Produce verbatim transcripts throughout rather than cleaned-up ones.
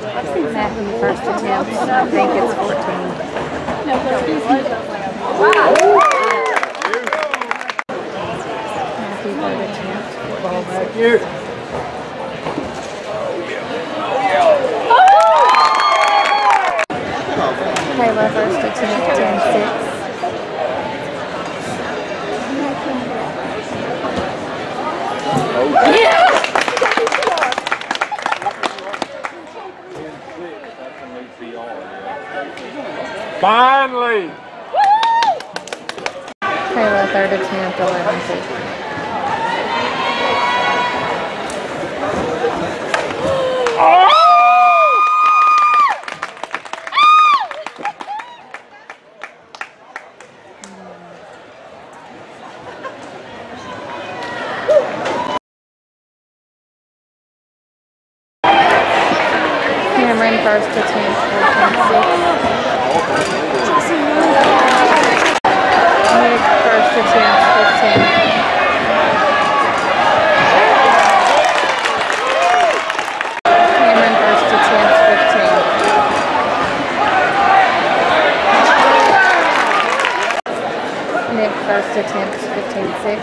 Matthew, first attempt. I think it's fourteen. Matthew, third attempt. Ball back here. Kayla, first attempt, ten six. Yeah! Finally! Kayla, third attempt, eleven six. Cameron, first attempt, fourteen six. Nick, first attempt, fifteen. Cameron, first attempt, fifteen. Nick, first attempt, fifteen six.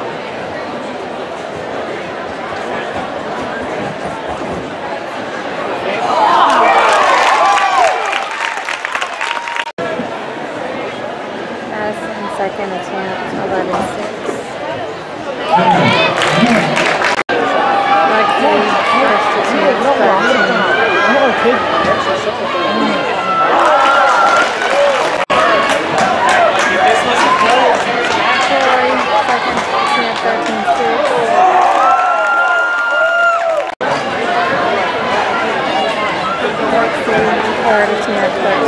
Second attempt, eleven six. Lexi, first attempt, thirteen. Troy, second attempt, thirteen six. Lexi, third attempt, thirteen.